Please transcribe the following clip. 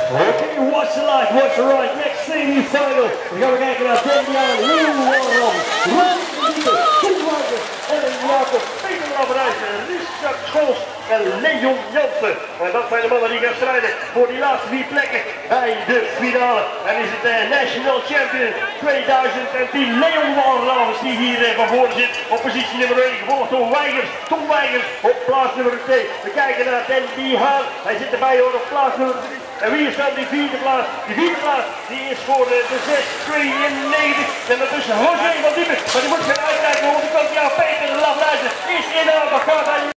Okay, what's the like, what's the right? Next semi-final. We gaan kijken naar Dendiaan Leeuwenram. En Jacob Peter Labberijzen, Richard Scholz en Leon Jansen. En dat zijn de mannen die gaan strijden voor die laatste 4 plekken bij de finale. En is het de National Champion 2010 Leon Walravens die hier van voren zit op positie nummer 1. Gevolgd door Weigers, Tom Weigers op plaats nummer 2. We kijken naar Dendiaan. Hij zit erbij hoor op plaats nummer 3. En wie is dan die vierde plaats? Die vierde plaats die is voor de 6-93. En ondertussen Roger van Diepen. Maar die moet gaan uitkijken, want die komt Peter Labberijzen is in de